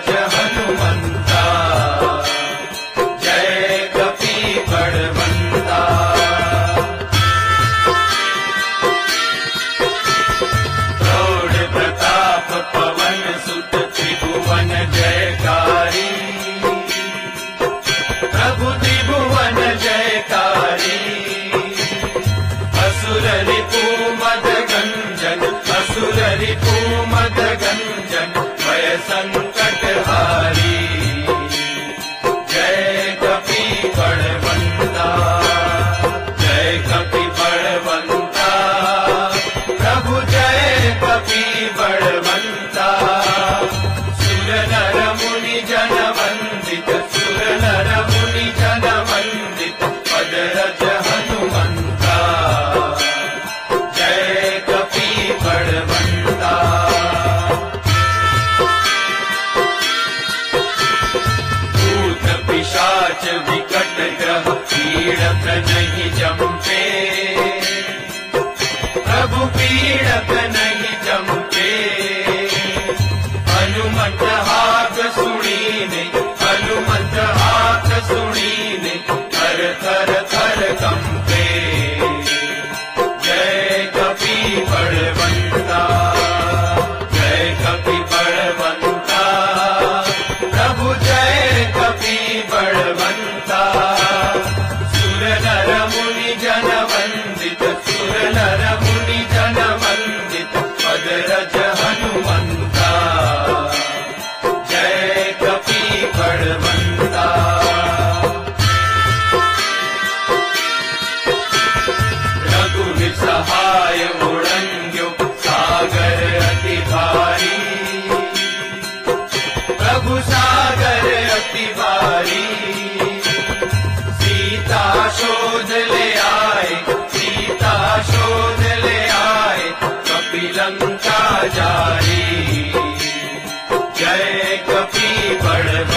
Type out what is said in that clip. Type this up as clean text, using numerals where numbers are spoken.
रज हनुमंता, जय कपि बड़वंता। प्रौढ़ प्रताप पवन सुत त्रिभुवन जयकारी, प्रभु त्रिभुवन जयकारी। असुर रिपु मद गंजन, असुर रिपु मद गंजन, भय संकट हारी। जय कपि बड़वंता, जय कपि बड़वंता, प्रभु जय कपि बड़वंता। सुर नर मुनि जन वंदित, सुर नर मुनि जन वंदित, पद रज हनुमंता, जय कपि बड़वंता। भूत पिशाच विकट ग्रह पीड़त नहीं जमते, प्रभु पीड़त नहीं जमते। हनुमंत हाथ सुनीने, हनुमंत हाथ सुनीने, थर थर थर कंपे। जय कपि बड़वंता, जय कपि बड़वंता, प्रभु जय कपि बड़वंता। सुर नर मुनि जन वंदित, सुर नर मुनि जन वंदित, पद रज हनुमंता, जय कपि बड़वंता। रघुवीर सहाय उड़ंग्यो सागर अति भारी, प्रभु सागर अति भारी। सीता शोध ले आए, सीता शोध ले आए, कपि लंका जारी। जय कपि बड़वंता,